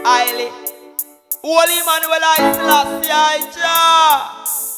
highly. Holy Manuel I Selassie Jah.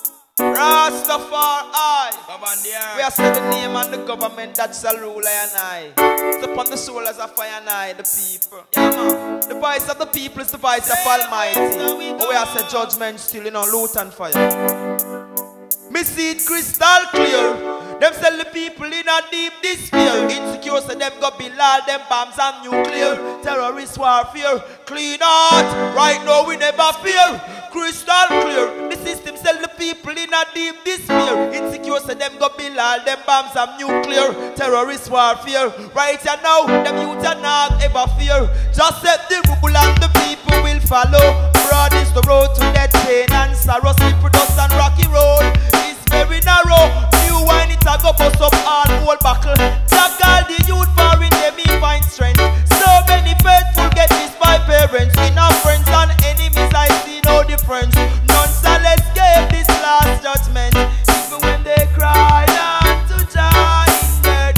Rastafari. We are saying the name and the government that shall rule I and I. It's upon the soul as a fire and I, the people. Yeah, man. The voice of the people is the voice of Almighty. Oh, we are saying judgment still in on Lutan fire. Me see it crystal clear. Them sell the people in a deep despair. Insecure so them go build all them bombs and nuclear. Terrorist warfare, clean out. Right now we never fear. Crystal clear. The system sell the people in a deep despair. Insecure so them go build all them bombs and nuclear. Terrorist warfare. Right here now, them youth are not ever fear. Just set the rule and the people will follow. Broad is the road to death, pain and sorrow. Slippery dust and rocky road. It's very narrow. New wine it a go bust up all whole buckle. Tag all the youth for in them he find strength. So many faithful get this by parents. In our friends and enemies I see no difference. None shall escape this last judgment. Even when they cry out to Jah in their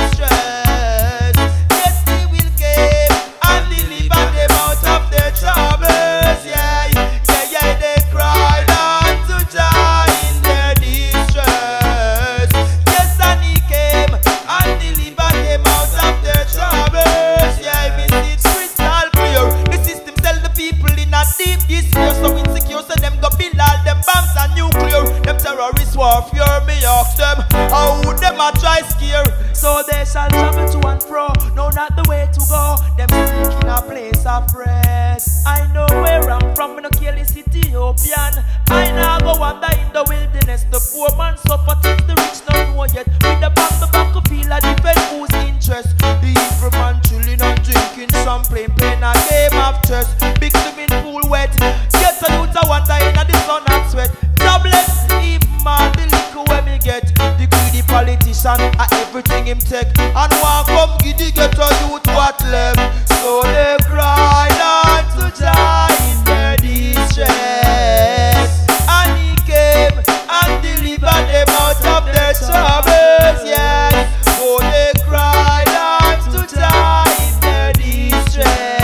distress. Yes, He will came and deliver them out of their troubles. Yeah, yeah, yeah, they cried out to Jah in their distress. Yes, and He came and delivered them out of their troubles. Yeah, we see it crystal clear. The system sell the people in a deep despair. So insecure, so them go build all them bombs and nuclear. Them terrorist warfare, me ask them how would them a try scare. So they shall travel to and fro, no not the way to go. Them seeking a place of rest. I know where I'm from, me no kill this Ethiopian. I now go wander in the wilderness. The poor man suffer things the rich not know yet. With the back of feel a defend whose interest. The evil man chilling and drinking some playing a game of chess. Big swimming pool wet. Get a youth a wander in the sun and sweat. Tablet, even man the liquor when me get. The greedy politician a everything him take. And one come giddy get a youth what left. So they cried out to Jah in their distress. And He came and delivered them out of their troubles. Yes, so they cried out to Jah in their distress.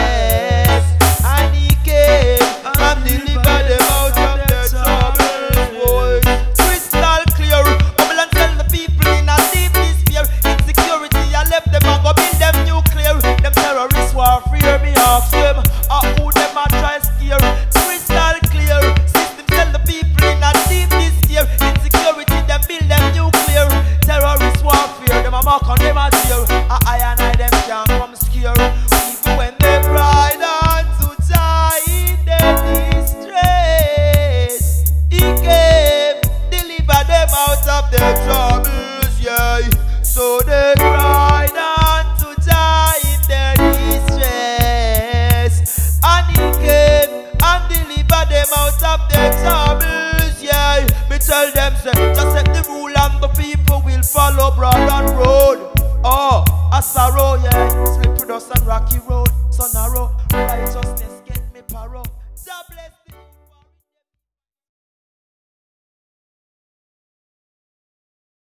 And He came and delivered them out of their troubles. Boy, crystal clear. Bubble and tell the people in a deep despair. Insecurity, I left them and go build them nuclear. Them terrorist warfare, me ask them who them a try scare. Crystal clear. System tell the people in a deep despair. Insecurity, them build them nuclear. Terrorist warfare, them a mark on them a tear. I and I them can't come scare. Even when they cried out to Jah in their distress, He came, deliver them out of their troubles. Yeah, so they cried out to Jah in their distress, and He came and delivered them out of their troubles. Yeah, me tell them say, just set the rule and the people will follow broad and road. Oh, a sorrow, yeah, slippery dust and rocky road.